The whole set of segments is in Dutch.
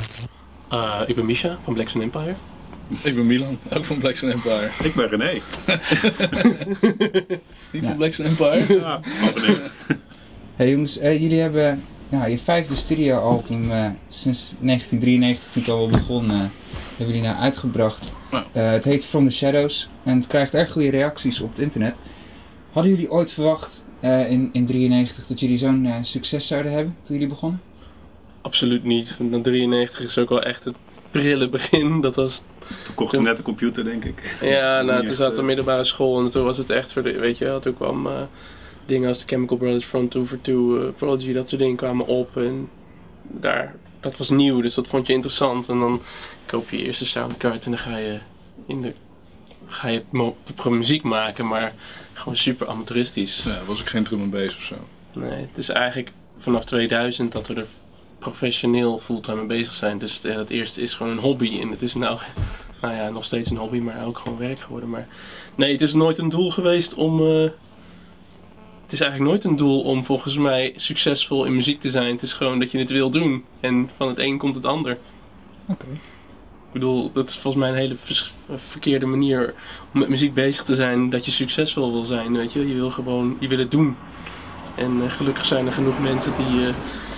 Ik ben Misha van Black Sun Empire. Ik ben Milan, ook van Black Sun Empire. Ik ben René. Niet van Black Sun Empire? Ja, van René. Hey jongens, jullie hebben je 5e studioalbum sinds 1993, toen het al begon, hebben jullie nou uitgebracht. Het heet From the Shadows en het krijgt erg goede reacties op het internet. Hadden jullie ooit verwacht in 93 dat jullie zo'n succes zouden hebben toen jullie begonnen? Absoluut niet. Na 93 is ook wel echt het prille begin. Dat was... Toen kochten we net een computer, denk ik. Ja, nou, toen zaten we middelbare school en toen was het echt voor de, weet je wel, toen kwam dingen als de Chemical Brothers, Front 2 for 2, Prodigy, dat soort dingen kwamen op en dat was nieuw, dus dat vond je interessant en dan koop je je eerste soundcard en dan ga je muziek maken, maar gewoon super amateuristisch. Ja, was ik geen drum en bass of zo. Nee, het is eigenlijk vanaf 2000 dat we er professioneel fulltime mee bezig zijn, dus het eerste is gewoon een hobby en het is nou ja, nog steeds een hobby, maar ook gewoon werk geworden. Maar nee, het is nooit een doel geweest om... Het is eigenlijk nooit een doel om volgens mij succesvol in muziek te zijn. Het is gewoon dat je het wil doen. En van het een komt het ander. Oké. Ik bedoel, dat is volgens mij een hele verkeerde manier om met muziek bezig te zijn. Dat je succesvol wil zijn, weet je. Je wil het doen. En gelukkig zijn er genoeg mensen die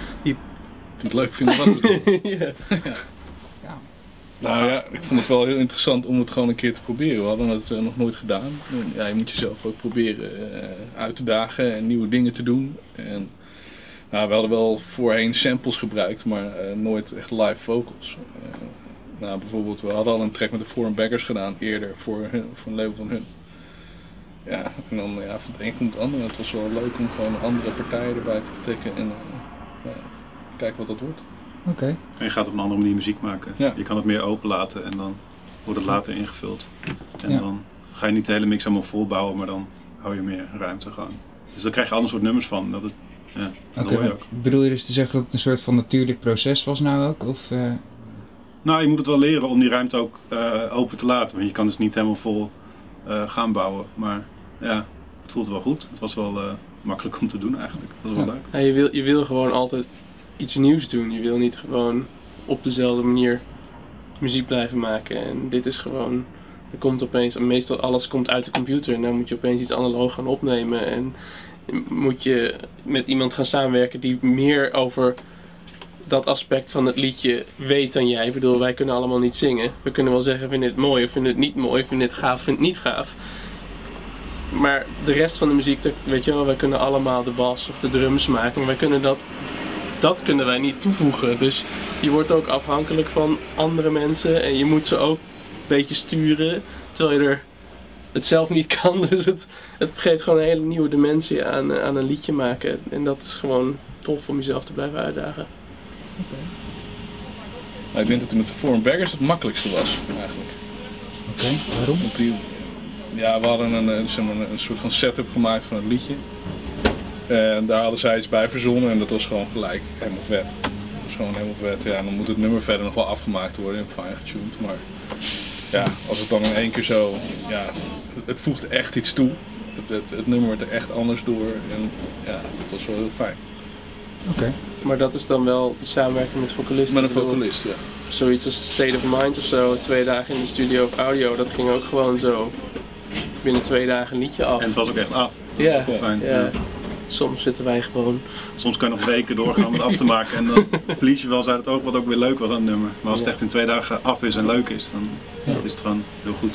het leuk vinden wat we doen. ja. Ja. Nou ja, ik vond het wel heel interessant om het gewoon een keer te proberen. We hadden het nog nooit gedaan. Ja, je moet jezelf ook proberen uit te dagen en nieuwe dingen te doen. En, nou, we hadden wel voorheen samples gebruikt, maar nooit echt live vocals. Nou, bijvoorbeeld, we hadden al een track met de Foreign Beggars gedaan eerder voor een label van hun. Ja, en dan van het een komt het ander. Het was wel leuk om gewoon andere partijen erbij te betrekken en kijken wat dat wordt. Oké. En je gaat op een andere manier muziek maken. Ja. Je kan het meer openlaten en dan wordt het later ingevuld. En Ja. dan ga je niet de hele mix allemaal volbouwen, maar dan hou je meer ruimte gewoon. Dus dan krijg je ander soort nummers van. Dat hoor je ook. Bedoel je dus te zeggen dat het een soort van natuurlijk proces was nou ook? Of, Nou, je moet het wel leren om die ruimte ook open te laten. Want je kan dus niet helemaal vol gaan bouwen. Maar ja, het voelt wel goed. Het was wel makkelijk om te doen eigenlijk. Dat was wel leuk. Ja, je wil gewoon altijd iets nieuws doen. Je wil niet gewoon op dezelfde manier muziek blijven maken. En dit is gewoon, er komt opeens, meestal alles komt uit de computer en dan moet je opeens iets analoog gaan opnemen. En moet je met iemand gaan samenwerken die meer over dat aspect van het liedje weet dan jij. Ik bedoel, wij kunnen allemaal niet zingen. We kunnen wel zeggen, vind je het mooi of vind je het niet mooi, vind je het gaaf, vind je het niet gaaf. Maar de rest van de muziek, weet je wel, wij kunnen allemaal de bas of de drums maken, maar wij kunnen dat kunnen wij niet toevoegen. Dus je wordt ook afhankelijk van andere mensen en je moet ze ook een beetje sturen, terwijl je het zelf niet kan. Dus het geeft gewoon een hele nieuwe dimensie aan een liedje maken. En dat is gewoon tof om jezelf te blijven uitdagen. Nou, ik denk dat het met de Foreign Beggars het makkelijkste was, eigenlijk. Oké, waarom? Want we hadden een soort van setup gemaakt van het liedje. En daar hadden zij iets bij verzonnen en dat was gewoon gelijk helemaal vet. Dat was gewoon helemaal vet. Ja, dan moet het nummer verder nog wel afgemaakt worden en fijn getuned. Maar ja, als het dan in één keer zo, ja, het voegde echt iets toe. Het nummer werd er echt anders door en ja, dat was wel heel fijn. Oké. Maar dat is dan wel de samenwerking met vocalisten. Met een vocalist, ja. Zoiets als State of Mind of zo, 2 dagen in de studio of audio, dat ging ook gewoon zo binnen 2 dagen een liedje af. En het was ook echt af. Ja, Fijn. ja. Soms zitten wij gewoon. Soms kan je nog weken doorgaan om het af te maken en dan verlies je wel eens uit het oog wat ook weer leuk was aan het nummer. Maar als het echt in 2 dagen af is en leuk is, dan is het gewoon heel goed.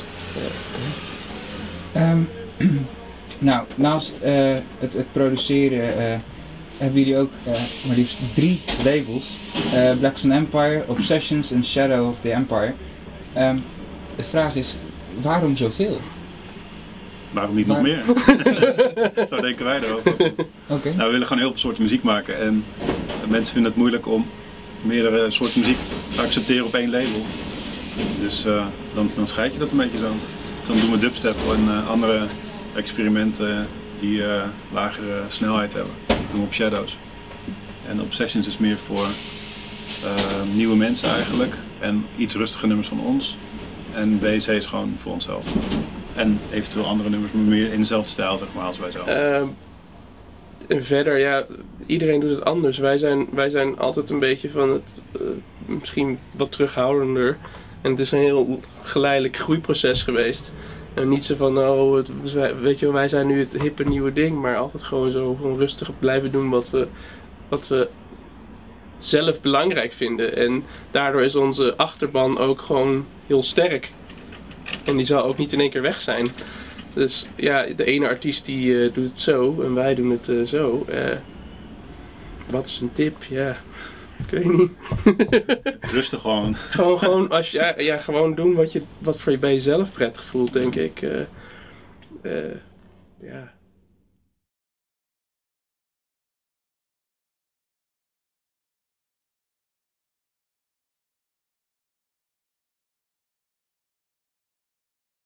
Nou, naast het produceren hebben jullie ook maar liefst 3 labels. Black Sun Empire, Obsessions en Shadow of the Empire. De vraag is, waarom zoveel? Waarom niet nog meer? Zo denken wij erover. Oké. Nou, we willen gewoon heel veel soorten muziek maken en mensen vinden het moeilijk om meerdere soorten muziek te accepteren op 1 label. Dus dan scheid je dat een beetje zo. Dan doen we dubstep en andere experimenten die lagere snelheid hebben. Dat doen we op Shadows. En Obsessions is meer voor nieuwe mensen eigenlijk en iets rustiger nummers van ons. En BC is gewoon voor onszelf. En eventueel andere nummers, maar meer in dezelfde stijl zeg maar als wij zelf. En verder, ja, iedereen doet het anders. Wij zijn altijd een beetje van het, misschien wat terughoudender. En het is een heel geleidelijk groeiproces geweest. En niet zo van, oh, weet je, wij zijn nu het hippe nieuwe ding. Maar altijd gewoon zo gewoon rustig blijven doen wat we zelf belangrijk vinden. En daardoor is onze achterban ook gewoon heel sterk. En die zal ook niet in één keer weg zijn. Dus ja, de ene artiest die doet het zo en wij doen het zo. Wat is een tip? Ja, ik weet niet. Rustig gewoon. gewoon als je, ja, gewoon doen wat voor je bij jezelf prettig voelt, denk ik. Ja.